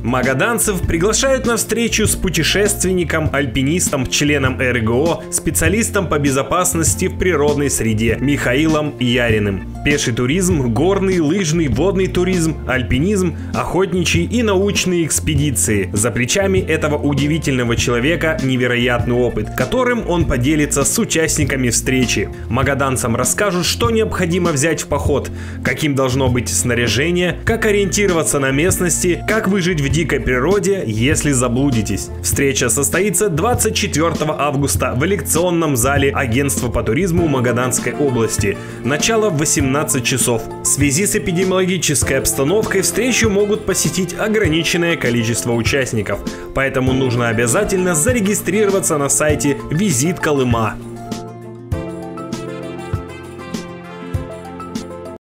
Магаданцев приглашают на встречу с путешественником, альпинистом, членом РГО, специалистом по безопасности в природной среде Михаилом Яриным. Пеший туризм, горный, лыжный, водный туризм, альпинизм, охотничий и научные экспедиции. За плечами этого удивительного человека невероятный опыт, которым он поделится с участниками встречи. Магаданцам расскажут, что необходимо взять в поход, каким должно быть снаряжение, как ориентироваться на местности, как выжить в дикой природе, если заблудитесь. Встреча состоится 24 августа в лекционном зале Агентства по туризму Магаданской области. Начало в 18 часов. В связи с эпидемиологической обстановкой встречу могут посетить ограниченное количество участников, поэтому нужно обязательно зарегистрироваться на сайте Визит Колыма.